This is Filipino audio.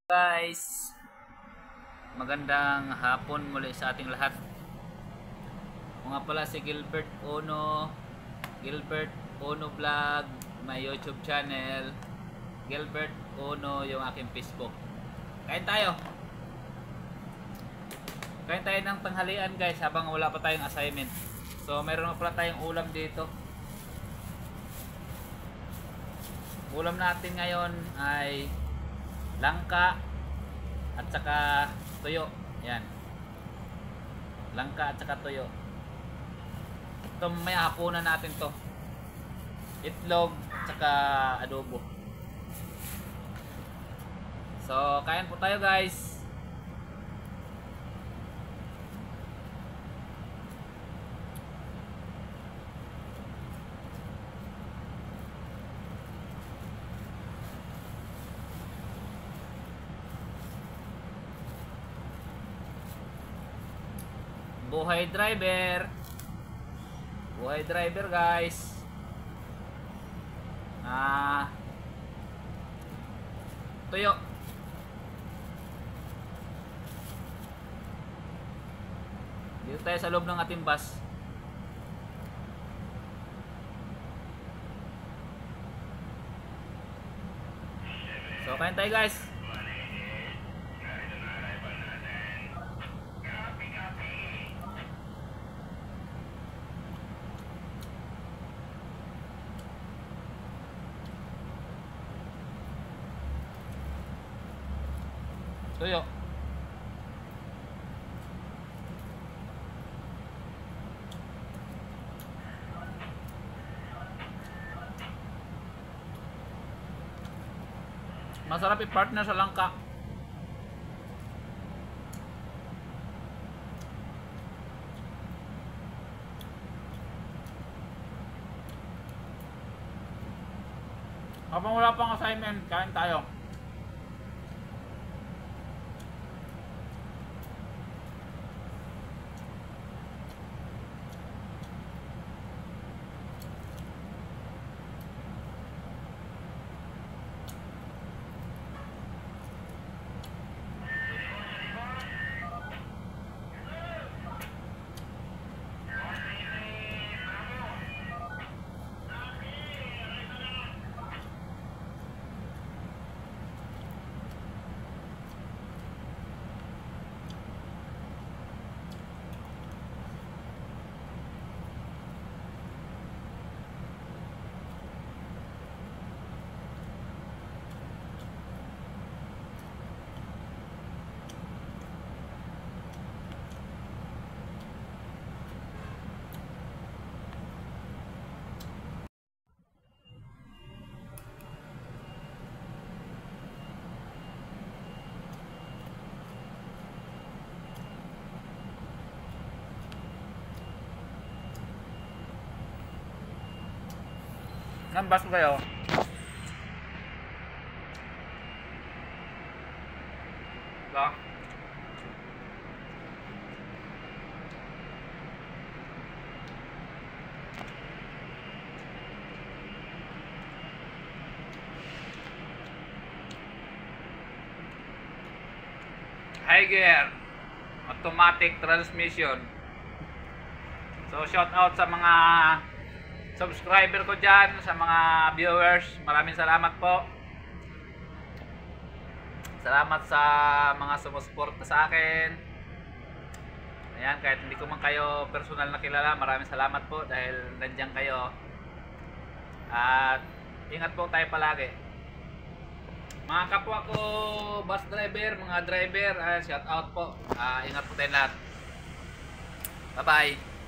Guys, magandang hapon muli sa ating lahat. Mga pala si Gilbert Ono Vlog, my YouTube channel. Gilbert Ono yung aking Facebook. Kain tayo ng tanghalian guys, habang wala pa tayong assignment. So meron pa pala tayong ulam dito. Ulam natin ngayon ay langka at saka tuyo. Yan. Langka at saka tuyo. Ito may hapunan natin to. Itlog at saka adobo. So, kain po tayo guys. Buhay driver guys. Tuyo. Dito tayo sa loob ng ating bus. So kain tayo guys. Tuyo. Masarap i-partner sa langka. Habang wala pang assignment, kain tayo. Nambas ko kayo. Ito. High gear. Automatic transmission. So shout out sa mga subscriber ko dyan, sa mga viewers, maraming salamat po. Salamat sa mga sumusuporta sa akin. Ayan, kahit hindi ko man kayo personal na kilala, maraming salamat po dahil nandiyan kayo. At ingat po tayo palagi. Mga kapwa ko bus driver, mga driver, shout out po. Ingat po tayo lahat. Bye bye.